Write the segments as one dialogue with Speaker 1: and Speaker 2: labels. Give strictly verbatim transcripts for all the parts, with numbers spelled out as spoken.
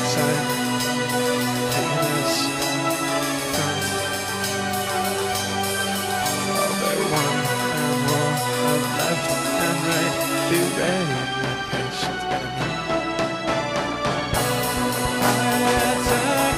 Speaker 1: inside. Taking us from all they want and more of left and right. Be ready, my patient enemy. I attack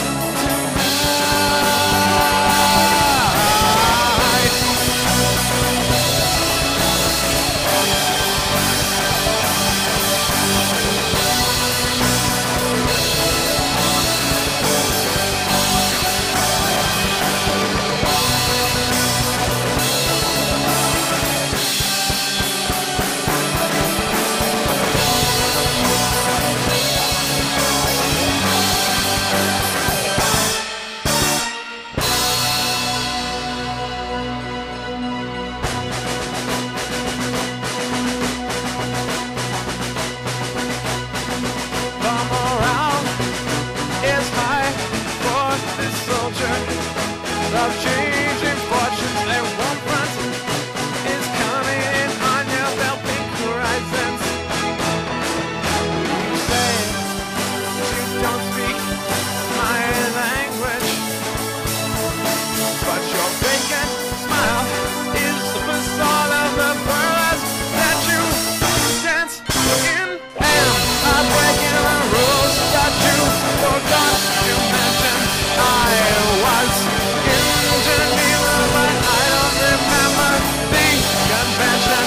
Speaker 1: of changing fortunes, their one front is coming in on your belt-pink horizons. You say that you don't speak my language, but your vacant smile is the facade of the burlesque that you dance in. And I'm breaking the rules that you forgot to mention. I was Geneva, but I don't remember the convention.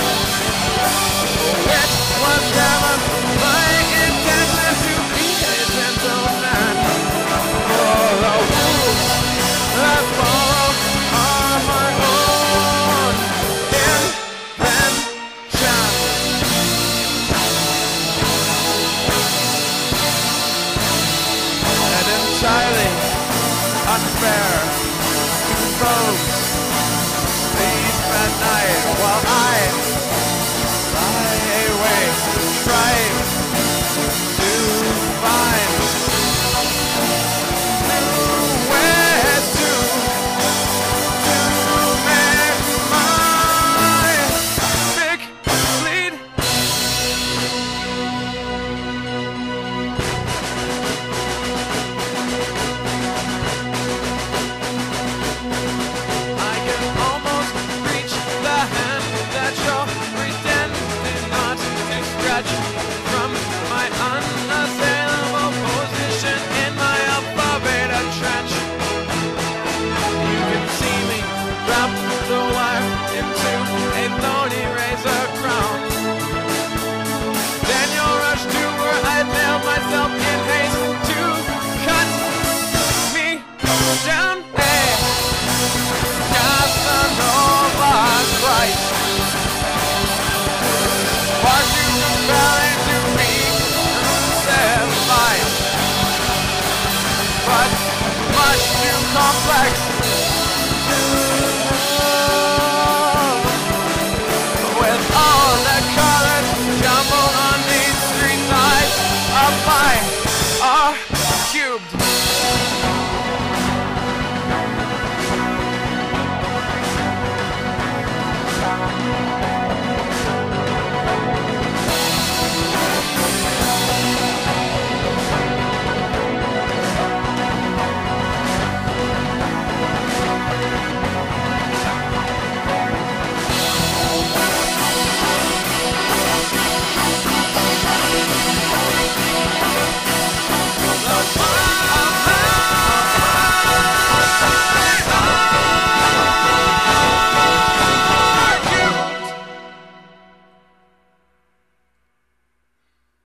Speaker 1: It was never my intention to be a gentleman. All the rules I follow are my own invention. And entirely unfair. Folks sleep at night while I lie awake, trying to find new ways to to make my big bleed. From my unassailable position in my elevator trench, you can see me drop the wire into a thorny razor crown. Then you'll rush to where I nailed myself in haste to cut me down. Hey, Casanova's right. Far too compelling to be unsaid life, but much too complex to know. With all the colors jumbled on these three sides of my